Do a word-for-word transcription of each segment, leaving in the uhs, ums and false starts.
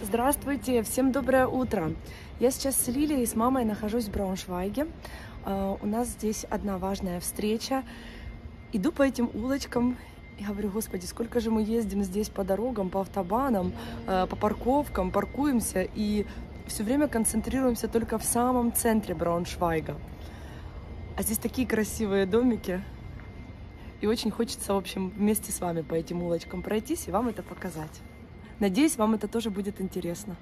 Здравствуйте, всем доброе утро. Я сейчас с Лилией и с мамой нахожусь в Брауншвайге. У нас здесь одна важная встреча. Иду по этим улочкам и говорю: Господи, сколько же мы ездим здесь по дорогам, по автобанам, по парковкам, паркуемся и все время концентрируемся только в самом центре Брауншвайга. А здесь такие красивые домики. И очень хочется, в общем, вместе с вами по этим улочкам пройтись и вам это показать. Надеюсь, вам это тоже будет интересно.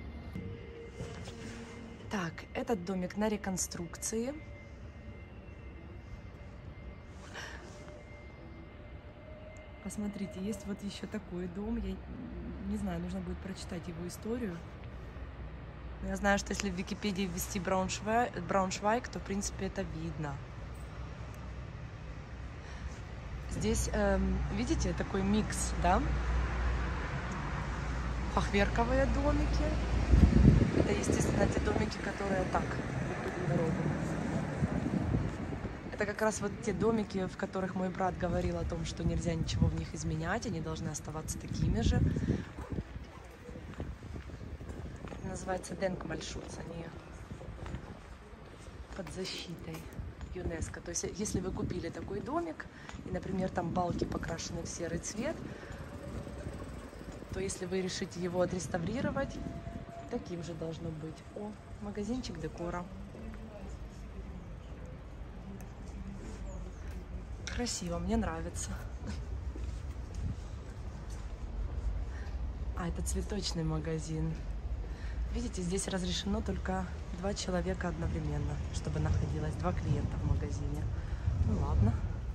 Так, этот домик на реконструкции. Посмотрите, есть вот еще такой дом. Я не знаю, нужно будет прочитать его историю. Но я знаю, что если в Википедии ввести Брауншвайг, Брауншвайг, то, в принципе, это видно. Здесь, эм, видите, такой микс, да? Фахверковые домики. Это, естественно, те домики, которые так, перекрыли дорогу. Это как раз вот те домики, в которых мой брат говорил о том, что нельзя ничего в них изменять, они должны оставаться такими же. Это называется Денкмальшутц, они под защитой ЮНЕСКО. То есть, если вы купили такой домик, и, например, там балки покрашены в серый цвет, то если вы решите его отреставрировать, таким же должно быть. О, магазинчик декора. Красиво, мне нравится. А, это цветочный магазин. Видите, здесь разрешено только два человека одновременно, чтобы находилось два клиента в магазине. Ну ладно.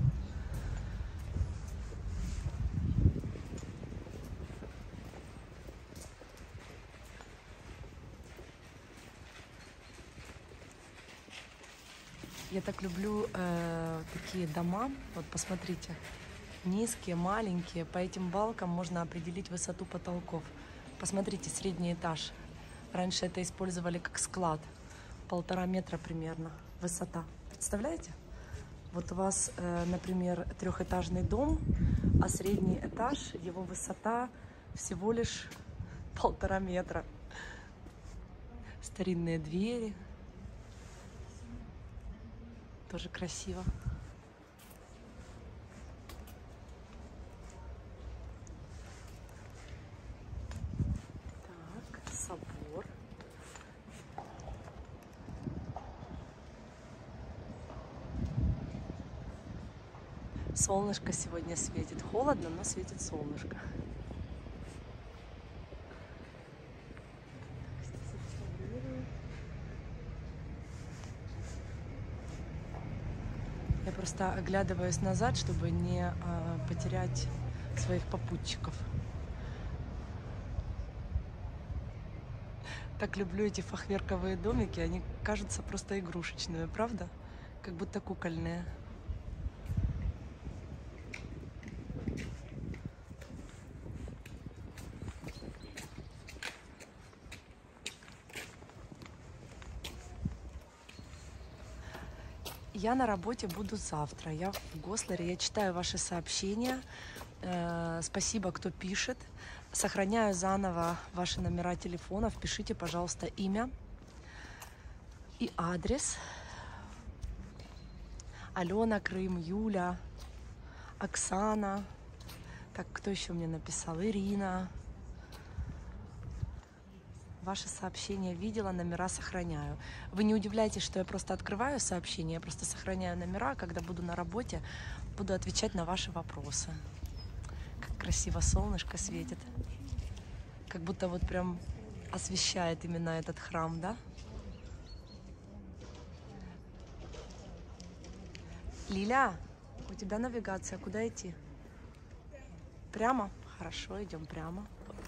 Я так люблю э, такие дома. Вот посмотрите, низкие, маленькие. По этим балкам можно определить высоту потолков. Посмотрите, средний этаж. Раньше это использовали как склад. Полтора метра примерно высота. Представляете? Вот у вас, э, например, трехэтажный дом, а средний этаж, его высота всего лишь полтора метра. Старинные двери. Тоже красиво. Так, собор. Солнышко сегодня светит. Холодно, но светит солнышко. Я просто оглядываюсь назад, чтобы не а, потерять своих попутчиков. Так люблю эти фахверковые домики, они кажутся просто игрушечными, правда? Как будто кукольные. Я на работе буду завтра. Я в Гослере, я читаю ваши сообщения. Э, спасибо, кто пишет. Сохраняю заново ваши номера телефонов. Пишите, пожалуйста, имя и адрес. Алена, Крым, Юля, Оксана. Так, кто еще мне написал? Ирина. Ваши сообщения видела, номера сохраняю. Вы не удивляйтесь, что я просто открываю сообщения, я просто сохраняю номера, когда буду на работе, буду отвечать на ваши вопросы. Как красиво солнышко светит. Как будто вот прям освещает именно этот храм, да? Лиля, у тебя навигация, куда идти? Прямо? Хорошо, идем прямо.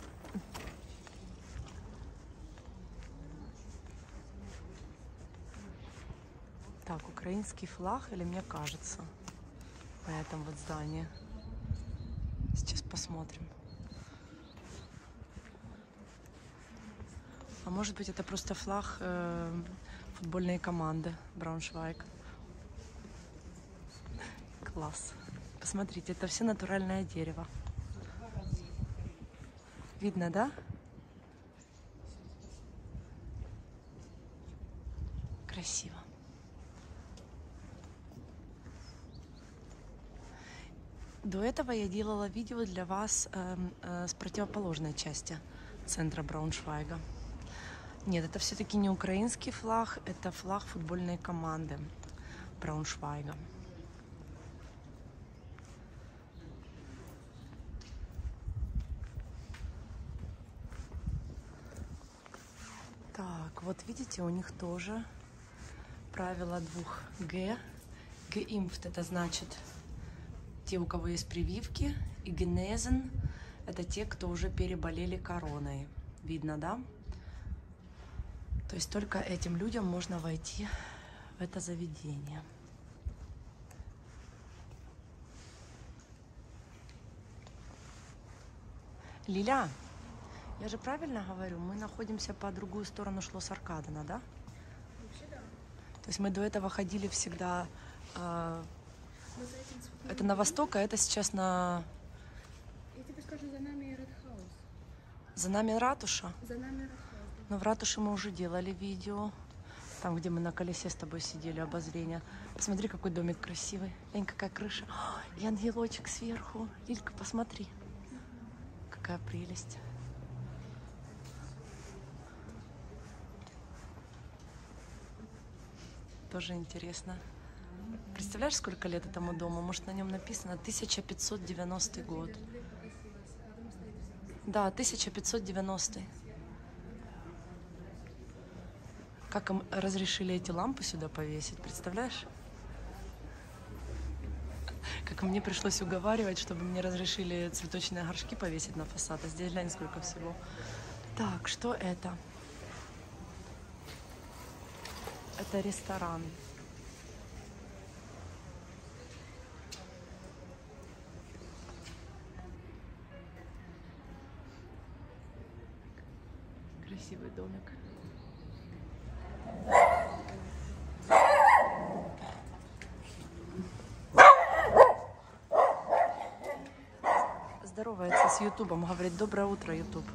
Так, украинский флаг, или мне кажется, по этому вот зданию. Сейчас посмотрим. А может быть, это просто флаг э, футбольной команды Брауншвайг. Класс. Посмотрите, это все натуральное дерево. Видно, да? Красиво. До этого я делала видео для вас э, э, с противоположной части центра Брауншвайга. Нет, это все-таки не украинский флаг, это флаг футбольной команды Брауншвайга. Так, вот видите, у них тоже правило двух Г. Geimpft — это значит те, у кого есть прививки, и genesen — это те, кто уже переболели короной. Видно, да? То есть только этим людям можно войти в это заведение. Лиля, я же правильно говорю, мы находимся по другую сторону Шлосс-Аркадена, да? Вообще да. То есть мы до этого ходили всегда... Э, это на восток, а это сейчас на... Я тебе скажу, за нами Редхаус. За нами ратуша? За нами Редхаус, да. Но в ратуше мы уже делали видео. Там, где мы на колесе с тобой сидели, обозрение. Посмотри, какой домик красивый. Лень, какая крыша. О, и ангелочек сверху. Лилька, посмотри. Какая прелесть. Тоже интересно. Представляешь, сколько лет этому дому? Может, на нем написано тысяча пятьсот девяностый год. Да, тысяча пятьсот девяностый. Как им разрешили эти лампы сюда повесить, представляешь? Как мне пришлось уговаривать, чтобы мне разрешили цветочные горшки повесить на фасад. А здесь глянь, сколько всего. Так, что это? Это ресторан. Красивый домик. Здоровается с Ютубом, говорит: доброе утро, Ютуб.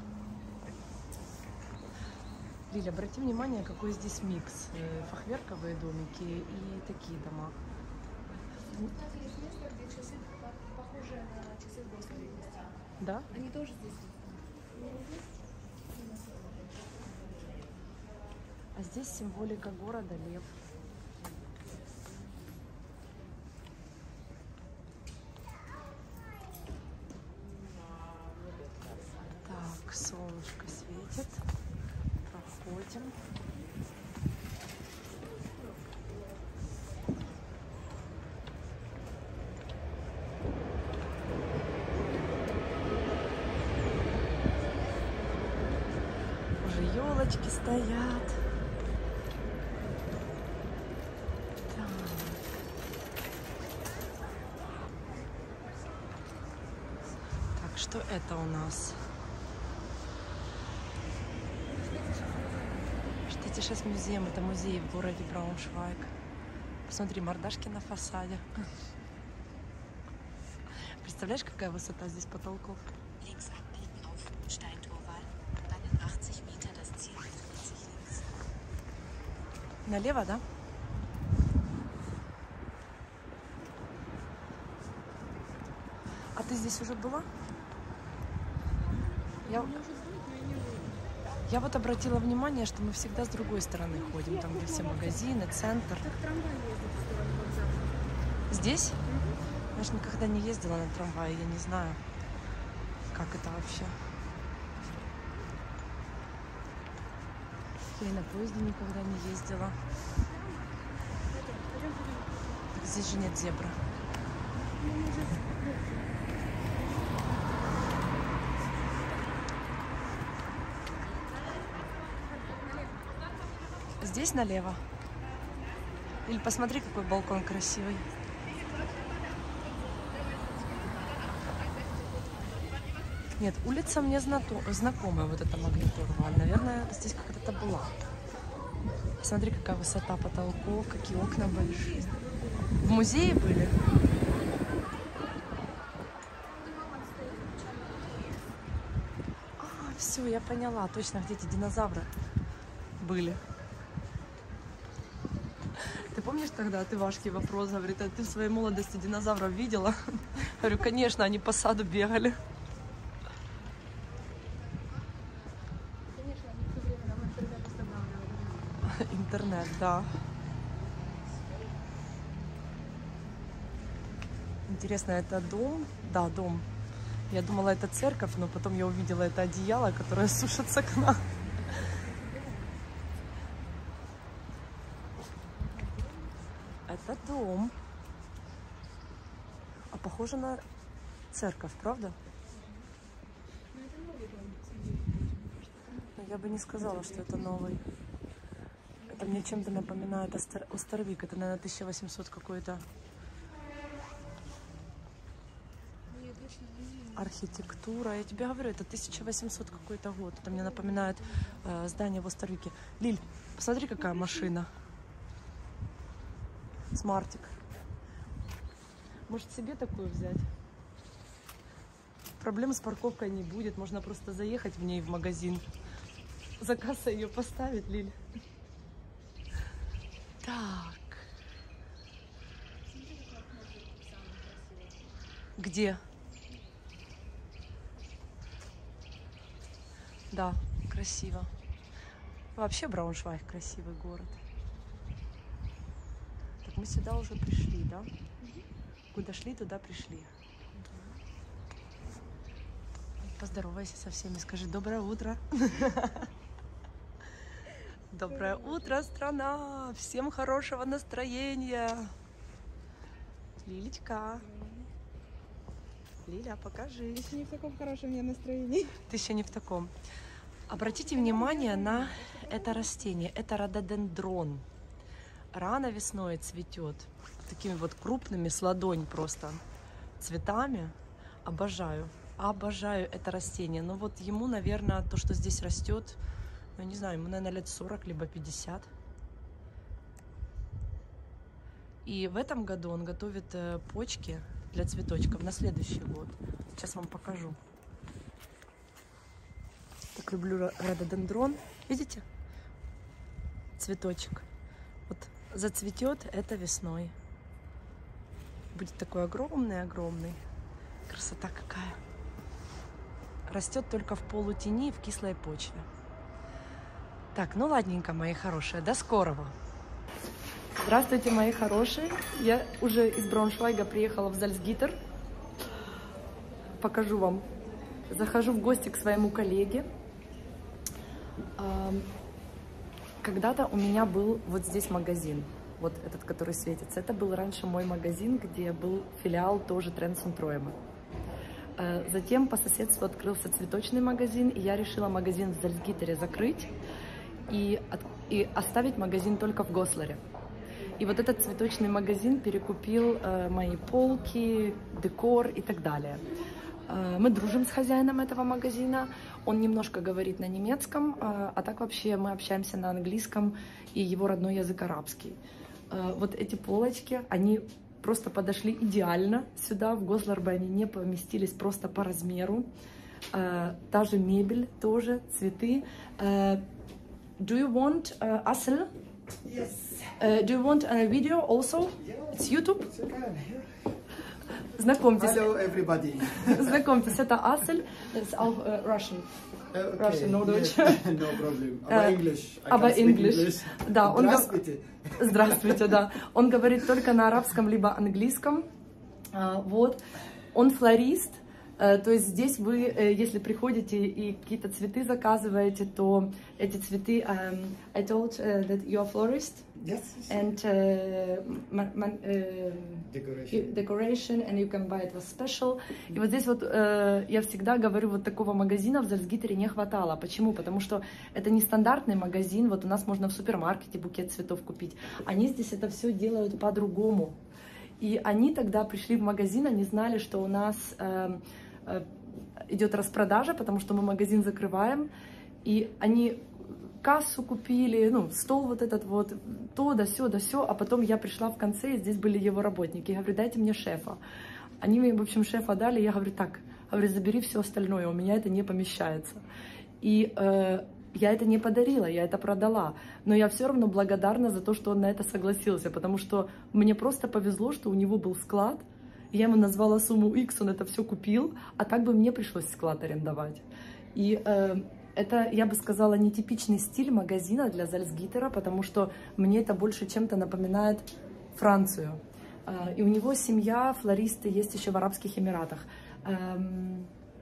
Лиля, обрати внимание, какой здесь микс. Фахверковые домики и такие дома. Кстати, есть место, где часы похожи на часы в Бостоне. Да? Они тоже здесь. А здесь символика города — лев. Так, солнышко светит. Проходим. Уже елочки стоят. Что это у нас? Штетишес музеем. Это музей в городе Брауншвайг. Посмотри, мордашки на фасаде. Представляешь, какая высота здесь потолков? Налево, да? А ты здесь уже была? Я... Я вот обратила внимание, что мы всегда с другой стороны ходим, там, где все магазины, центр. Как трамвай ездит в сторону вокзала. Здесь? Я же никогда не ездила на трамвае, я не знаю, как это вообще. Я и на поезде никогда не ездила. Так здесь же нет зебры. Здесь налево. Или посмотри, какой балкон красивый. Нет, улица мне знакомая, вот эта Магниторваль. Наверное, здесь когда-то была. Смотри, какая высота потолков, какие окна большие. В музее были? А, все, я поняла. Точно, где эти динозавры были. помнишь тогда, ты Вашке вопрос, говорит, а ты в своей молодости динозавров видела? Говорю, конечно, они по саду бегали. Конечно, они в то время нам интернет устанавливали. Интернет, да. Интересно, это дом? Да, дом. Я думала, это церковь, но потом я увидела это одеяло, которое сушит с окна. Это дом. А похоже на церковь, правда? Ну, это новый дом. Но я бы не сказала, что это новый. Это мне чем-то напоминает Остер... Остервик. Это, наверное, тысяча восемьсот какой-то. Нет, точно не. Архитектура. Я тебе говорю, это тысяча восемьсот какой-то год. Это мне напоминает э, здание в Остервике. Лиль, посмотри, какая машина. Смартик. Может, себе такую взять? Проблем с парковкой не будет. Можно просто заехать в ней в магазин. За кассой ее поставить, Лиль. Так. Где? Да, красиво. Вообще Брауншвайг красивый город. Так, мы сюда уже пришли, да? Куда шли, туда пришли. Поздоровайся со всеми, скажи доброе утро. Доброе утро, страна! Всем хорошего настроения! Лилечка. Лиля, покажись. Еще не в таком хорошем мне настроении. Ты еще не в таком. Обратите внимание на это растение. Это рододендрон. Рано весной цветет. Такими вот крупными, с ладонь просто цветами. Обожаю. Обожаю это растение. Но вот ему, наверное, то, что здесь растет, ну, не знаю, ему, наверное, лет сорок, либо пятьдесят. И в этом году он готовит почки для цветочков на следующий год. Сейчас вам покажу. Так люблю рододендрон. Видите? Цветочек. Вот зацветет это весной. Будет такой огромный-огромный. Красота какая. Растет только в полутени и в кислой почве. Так, ну ладненько, мои хорошие. До скорого. Здравствуйте, мои хорошие. Я уже из Брауншвайга приехала в Зальцгиттер. Покажу вам. Захожу в гости к своему коллеге. Когда-то у меня был вот здесь магазин. Вот этот, который светится. Это был раньше мой магазин, где был филиал тоже Trends und Träume. Затем по соседству открылся цветочный магазин, и я решила магазин в Зальцгиттере закрыть и, от, и оставить магазин только в Госларе. И вот этот цветочный магазин перекупил э, мои полки, декор и так далее. Э, мы дружим с хозяином этого магазина, он немножко говорит на немецком, э, а так вообще мы общаемся на английском, и его родной язык арабский. Э, вот эти полочки, они просто подошли идеально сюда, в Гослар бы они не поместились просто по размеру. Э, та же мебель, тоже цветы. Э, do you want uh, Asel? Yes. Uh, do you want a video also? Yeah, It's YouTube? it's okay. Here. Знакомьтесь. Hello, everybody. Знакомьтесь, это Asel. It's auch uh, Russian. Okay. Russian, no Deutsch. Yes, no problem. Aber Äh, English. I aber can speak English. English. Да, он гов- Здравствуйте. Здравствуйте, да. Он говорит только на арабском либо английском. А, вот. Он флорист. А, то есть здесь вы, если приходите и какие-то цветы заказываете, то эти цветы... Um, I told uh, that you are florist. Yes. And uh, man, man, uh, Decoration. decoration, and you can buy it with special. И вот здесь вот э, я всегда говорю, вот такого магазина в Зальцгиттере не хватало. Почему? Потому что это не стандартный магазин, вот у нас можно в супермаркете букет цветов купить. Они здесь это все делают по-другому. И они тогда пришли в магазин, они знали, что у нас э, э, идет распродажа, потому что мы магазин закрываем. И они кассу купили, ну, стол вот этот вот, то, да сё, да сё, а потом я пришла в конце, и здесь были его работники. Я говорю, дайте мне шефа. Они мне, в общем, шефа дали, я говорю, так, говорю, забери все остальное, у меня это не помещается. И э, Я это не подарила, я это продала. Но я все равно благодарна за то, что он на это согласился, потому что мне просто повезло, что у него был склад. Я ему назвала сумму X, он это все купил, а так бы мне пришлось склад арендовать. И э, это, я бы сказала, нетипичный стиль магазина для Зальцгиттера, потому что мне это больше чем-то напоминает Францию. Э, и у него семья, флористы есть еще в Арабских Эмиратах. Эм,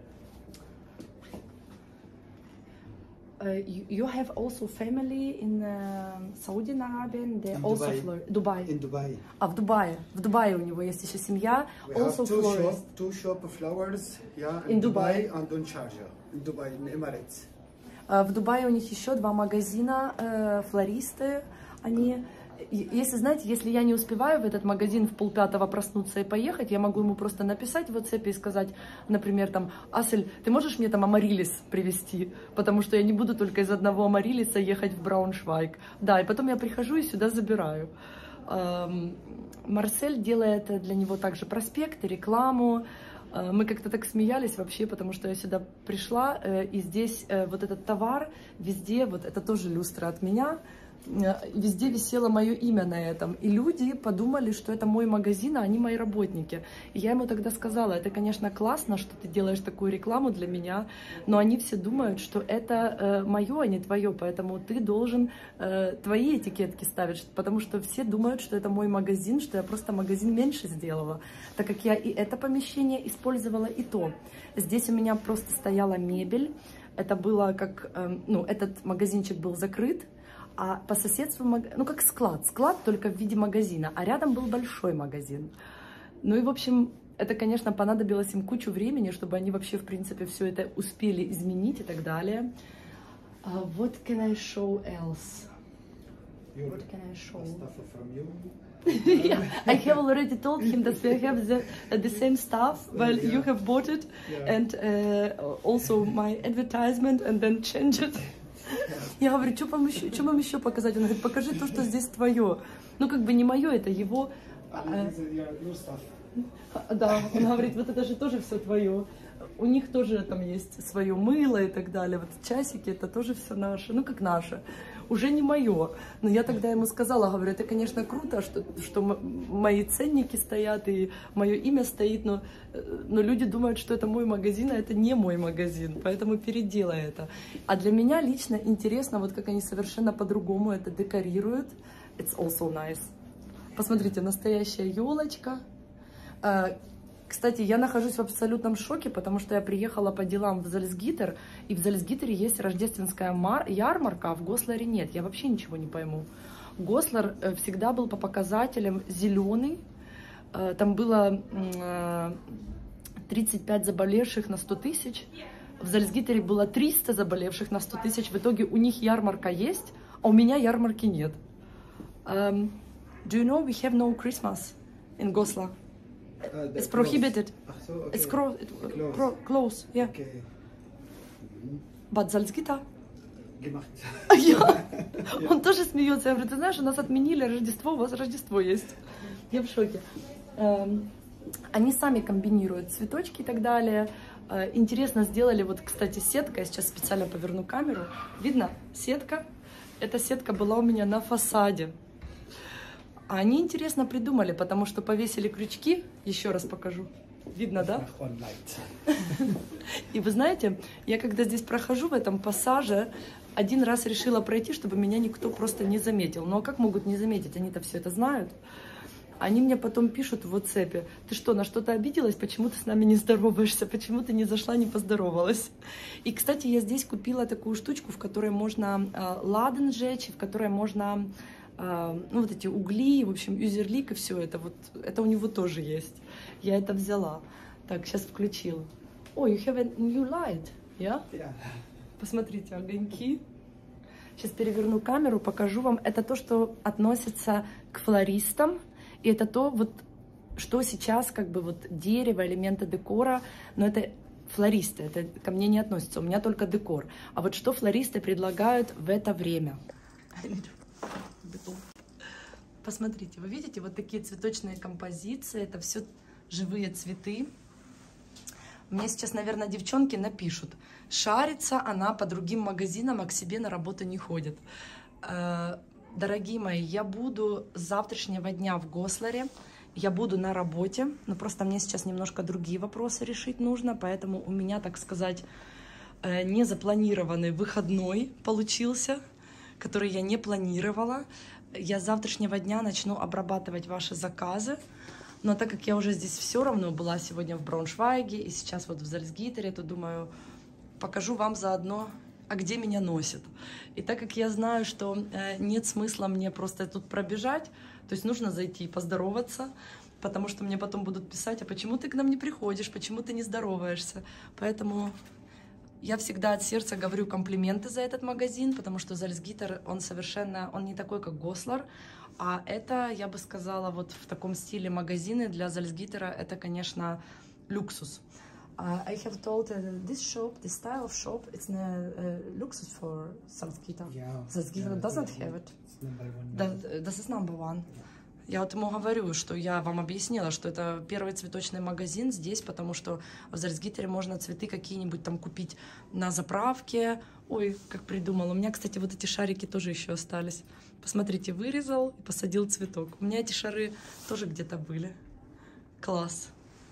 Uh, you, you have also family in uh, Saudi Arabia, they In also Dubai. flor- Dubai. In Dubai. А в Дубае, в Дубае у него есть еще семья, We also have two florist. shop, two shop flowers, yeah, In in, Dubai. Dubai and in Sharjah. In Dubai, in Emirates. Uh, в Дубае у них еще два магазина, uh, флористы. Они, и- если знаете, если я не успеваю в этот магазин в полпятого проснуться и поехать, я могу ему просто написать в WhatsApp и сказать, например, там, Асель, ты можешь мне там амарилис привезти? Потому что я не буду только из одного амарилиса ехать в Брауншвайг. Да, и потом я прихожу и сюда забираю. Эм, Марсель делает для него также проспекты, рекламу. Э, Мы как-то так смеялись вообще, потому что я сюда пришла, э, и здесь э, вот этот товар, везде, вот это тоже люстра от меня, э, везде висело мое имя на этом. И люди подумали, что это мой магазин, а они мои работники. И я ему тогда сказала, это, конечно, классно, что ты делаешь такую рекламу для меня, но они все думают, что это э, мое, а не твое, поэтому ты должен э, твои этикетки ставить, потому что все думают, что это мой магазин, что я просто магазин меньше сделала, так как я и это помещение использовала, и то. Здесь у меня просто стояла мебель, это было как, э, ну, этот магазинчик был закрыт, а по соседству, маг- ну, как склад, склад только в виде магазина, а рядом был большой магазин. Ну и, в общем, это, конечно, понадобилось им кучу времени, чтобы они вообще, в принципе, все это успели изменить и так далее. Uh, what can I show else? Your What can I show? stuff from you. Yeah, I have already told him that we have the, the same stuff, well, Yeah. you have bought it, Yeah. and uh, also my advertisement, and then change it. Я говорю, что вам еще, что вам еще показать? Он говорит, покажи то, что здесь твое. Ну, как бы не мое, это его. Ah, э, this is your, your stuff. Да, он говорит, вот это же тоже все твое. У них тоже там есть свое мыло и так далее. Вот часики, это тоже все наше. Ну, как наше. Уже не мое. Но я тогда ему сказала, говорю, это, конечно, круто, что, что м- мои ценники стоят и мое имя стоит, но, э, но люди думают, что это мой магазин, а это не мой магазин. Поэтому переделай это. А для меня лично интересно, вот как они совершенно по-другому это декорируют. It's also nice. Посмотрите, настоящая елочка. Э, Кстати, я нахожусь в абсолютном шоке, потому что я приехала по делам в Зальцгиттер, и в Зальцгиттере есть рождественская мар- ярмарка, а в Госларе нет. Я вообще ничего не пойму. Гослар э, всегда был по показателям зеленый. Э, Там было э, тридцать пять заболевших на сто тысяч. В Зальцгиттере было триста заболевших на сто тысяч. В итоге у них ярмарка есть, а у меня ярмарки нет. Um, do you know we have no Christmas in Goslar? Uh, the It's clothes. prohibited. Ah, so, okay. It's cro- it, Close. cro- close, yeah. Okay. But Salzgitter. Gemacht. Я- Он тоже смеется. Я говорю, ты знаешь, у нас отменили Рождество, у вас Рождество есть. Я в шоке. Эм, Они сами комбинируют цветочки и так далее. Э, Интересно сделали, вот, кстати, сетка. Я сейчас специально поверну камеру. Видно? Сетка. Эта сетка была у меня на фасаде. А они интересно придумали, потому что повесили крючки. Еще раз покажу. Видно, да? One light. И вы знаете, я когда здесь прохожу в этом пассаже, один раз решила пройти, чтобы меня никто просто не заметил. Ну а как могут не заметить? Они-то все это знают. Они мне потом пишут в WhatsApp: ты что, на что-то обиделась? Почему ты с нами не здороваешься? Почему ты не зашла, не поздоровалась? И, кстати, я здесь купила такую штучку, в которой можно э, ладан сжечь, в которой можно, э, ну, вот эти угли, в общем, юзерлик и все это. Вот это у него тоже есть. Я это взяла. Так, сейчас включила. О, you have a new light, yeah? Yeah. Посмотрите, огоньки. Сейчас переверну камеру, покажу вам. Это то, что относится к флористам. И это то, вот, что сейчас, как бы, вот, дерево, элементы декора. Но это флористы, это ко мне не относится. У меня только декор. А вот что флористы предлагают в это время? Посмотрите, вы видите, вот такие цветочные композиции. Это все живые цветы. Мне сейчас, наверное, девчонки напишут. Шарится она по другим магазинам, а к себе на работу не ходит. Дорогие мои, я буду с завтрашнего дня в Госларе. Я буду на работе, но просто мне сейчас немножко другие вопросы решить нужно, поэтому у меня, так сказать, незапланированный выходной получился, который я не планировала. Я с завтрашнего дня начну обрабатывать ваши заказы, но так как я уже здесь все равно была сегодня в Брауншвайге и сейчас вот в Зальцгитере, то думаю, покажу вам заодно, а где меня носит. И так как я знаю, что нет смысла мне просто тут пробежать, то есть нужно зайти и поздороваться, потому что мне потом будут писать, а почему ты к нам не приходишь, почему ты не здороваешься. Поэтому я всегда от сердца говорю комплименты за этот магазин, потому что Зальцгитер, он совершенно, он не такой, как Гослар, а это, я бы сказала, вот в таком стиле магазины для Зальцгитера, это, конечно, люксус. Uh, I have told uh, this shop, this style of shop, it's a uh, luxus for Salzgitter. Yeah. Salzgitter Yeah, doesn't yeah, have it. it's number one. That, this is number one. Я вот ему говорю, что я вам объяснила, что это первый цветочный магазин здесь, потому что в Зальцгитере можно цветы какие-нибудь там купить на заправке. Ой, как придумал. У меня, кстати, вот эти шарики тоже еще остались. Посмотрите, вырезал и посадил цветок. У меня эти шары тоже где-то были. Класс.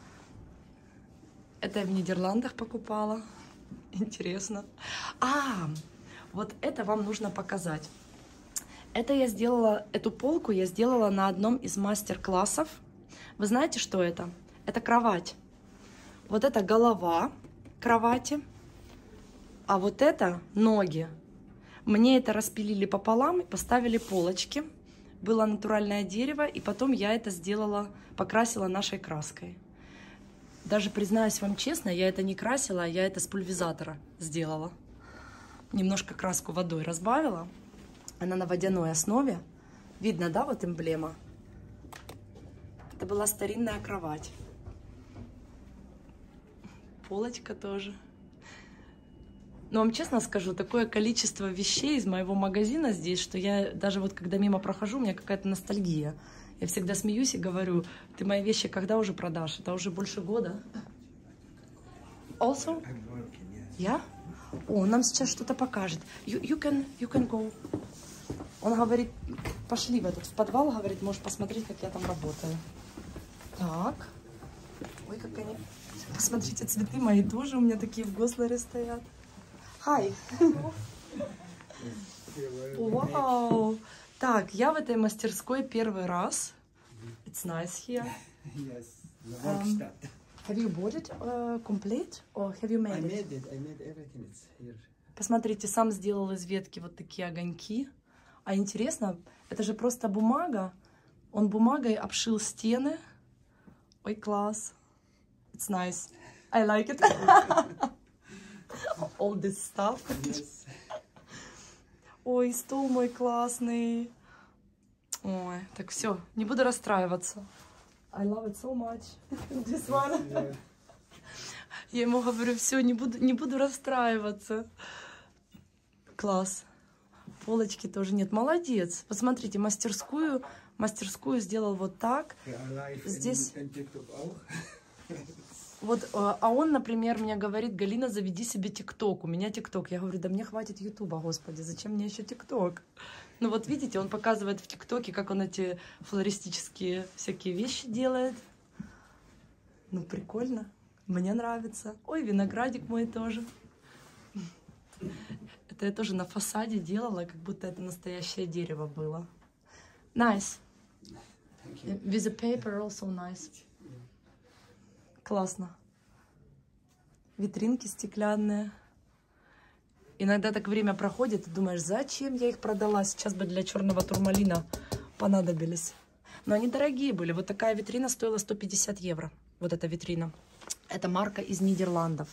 Это я в Нидерландах покупала. Интересно. А, вот это вам нужно показать. Это я сделала, эту полку я сделала на одном из мастер-классов. Вы знаете, что это? Это кровать. Вот это голова кровати, а вот это ноги. Мне это распилили пополам и поставили полочки. Было натуральное дерево, и потом я это сделала, покрасила нашей краской. Даже, признаюсь вам честно, я это не красила, я это с пульверизатора сделала. Немножко краску водой разбавила. Она на водяной основе. Видно, да, вот эмблема? Это была старинная кровать. Полочка тоже. Но вам честно скажу, такое количество вещей из моего магазина здесь, что я даже вот когда мимо прохожу, у меня какая-то ностальгия. Я всегда смеюсь и говорю, ты мои вещи когда уже продашь? Это уже больше года. Also? Я? О, он нам сейчас что-то покажет. You, you, can, you can go. Он говорит, пошли в этот в подвал, говорит, можешь посмотреть, как я там работаю. Так. Ой, как они... Посмотрите, цветы мои тоже у меня такие в Госларе стоят. Hi. Вау. Так, я в этой мастерской первый раз. It's nice here. Yes, the Um, Werkstatt. Have you bought it uh, complete or have you made I it? made it. I made everything. It's here. Посмотрите, сам сделал из ветки вот такие огоньки. А интересно, это же просто бумага. Он бумагой обшил стены. Ой, класс. It's nice. I like it. All this stuff. Yes. Ой, стол мой классный. Ой, так все, не буду расстраиваться. I love it so much. This one. Yeah. Я ему говорю, все, не буду, не буду расстраиваться. Класс. Полочки тоже нет. Молодец. Посмотрите, мастерскую, мастерскую сделал вот так. Yeah, live Здесь... in- in TikTok auch. Вот, а он, например, мне говорит, Галина, заведи себе ТикТок. У меня ТикТок. Я говорю, да мне хватит Ютуба, господи, зачем мне еще ТикТок? Ну вот видите, он показывает в ТикТоке, как он эти флористические всякие вещи делает. Ну, прикольно. Мне нравится. Ой, виноградик мой тоже. Это я тоже на фасаде делала, как будто это настоящее дерево было. Nice. With the paper also nice. Классно. Витринки стеклянные. Иногда так время проходит, и думаешь, зачем я их продала? Сейчас бы для черного турмалина понадобились. Но они дорогие были. Вот такая витрина стоила сто пятьдесят евро. Вот эта витрина. Это марка из Нидерландов.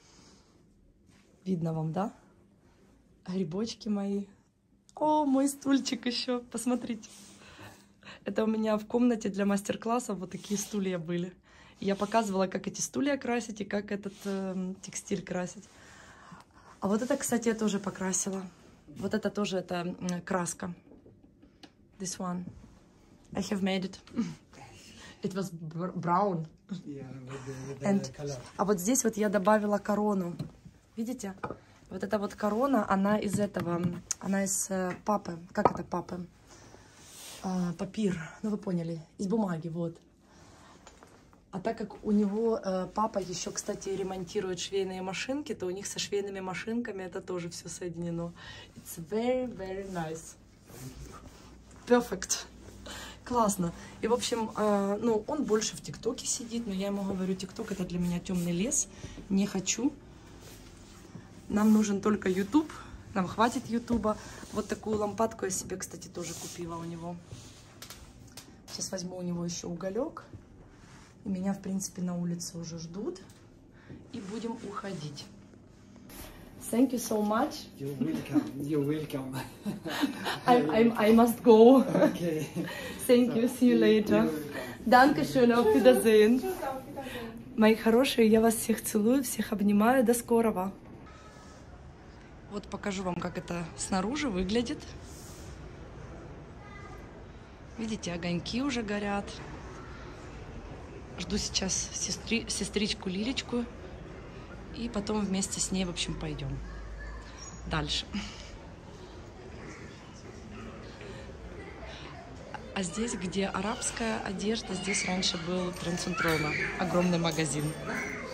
Видно вам, да? Грибочки мои. О, мой стульчик еще. Посмотрите. Это у меня в комнате для мастер-классов вот такие стулья были. Я показывала, как эти стулья красить и как этот э, текстиль красить. А вот это, кстати, я тоже покрасила. Вот это тоже это э, краска. This one. I have made it. It was brown. Yeah, with the, with the And, color. а вот здесь вот я добавила корону. Видите? Вот эта вот корона, она из этого, она из э, папы. Как это папы? А, папир. Ну вы поняли. Из бумаги, вот. А так как у него э, папа еще, кстати, ремонтирует швейные машинки, то у них со швейными машинками это тоже все соединено. It's very, very nice. Perfect. Классно. И, в общем, э, ну, он больше в ТикТоке сидит, но я ему говорю, ТикТок это для меня темный лес, не хочу. Нам нужен только YouTube, нам хватит Ютуба. Вот такую лампадку я себе, кстати, тоже купила у него. Сейчас возьму у него еще уголек. И меня, в принципе, на улице уже ждут. И будем уходить. Thank you so much. You're welcome. You're welcome. I, I, I must go. Okay. Thank you. See you later. Dankeschön. Auf Wiedersehen. Tschüss, auf Wiedersehen. Мои хорошие, я вас всех целую, всех обнимаю. До скорого. Вот покажу вам, как это снаружи выглядит. Видите, огоньки уже горят. Жду сейчас сестри, сестричку Лилечку. И потом вместе с ней, в общем, пойдем дальше. А здесь, где арабская одежда, здесь раньше был Трансцентрона, огромный магазин.